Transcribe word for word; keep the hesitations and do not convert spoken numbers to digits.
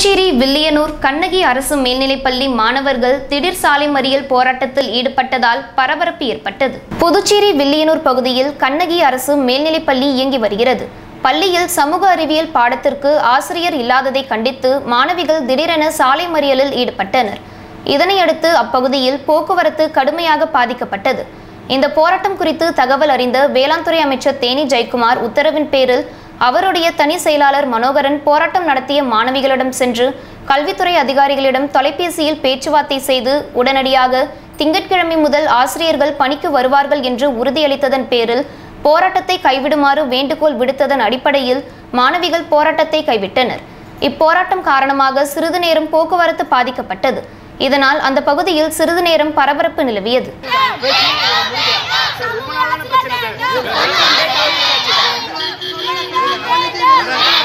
புதுச்சேரி வில்லியனூர் கண்ணகி அரசு மேல்நிலைப்பள்ளி மாணவர்கள் திடீர் சாலை மறியல் போராட்டத்தில் ஈடுபட்டதால் பரபரப்பு ஏற்பட்டது. புதுச்சேரி வில்லியனூர் பகுதியில் கண்ணகி அரசு மேல்நிலைப்பள்ளி இயங்கி வருகிறது. பள்ளியில் சமூக அறிவியல் பாடத்திற்கு ஆசிரியர் இல்லாததை கண்டித்து மாணவிகள் திடீரென சாலை மறியலில் ஈடுபட்டனர். இதனையடுத்து அப்பகுதியில் போக்குவரத்து கடுமையாக பாதிக்கப்பட்டது. இந்த போராட்டம் குறித்து தகவல் அறிந்த வேளாண் துறை அமைச்சர் தேனி ஜெயக்குமார் உத்தரவின் பேரில் அவருடைய தனி செயலாளர் மனோகரன் போராட்டம் நடத்திய மாணவிகளிடம் சென்று கல்வித்துறை அதிகாரிகளிடம் தொலைபேசியில் பேச்சுவார்த்தை செய்து உடனடியாக திங்கட்கிழமை முதல் ஆசிரியர்கள் பணிக்கு வருவார்கள் என்று உறுதியளித்ததன் பேரில் போராட்டத்தை கைவிடுமாறு வேண்டுகோள் விடுத்ததன் அடிப்படையில் மாணவிகள் போராட்டத்தை கைவிட்டனர். இப்போராட்டம் காரணமாக சிறிது நேரம் போக்குவரத்து பாதிக்கப்பட்டது. இதனால் அந்த பகுதியில் சிறிது நேரம் பரபரப்பு நிலவியது. Thank you.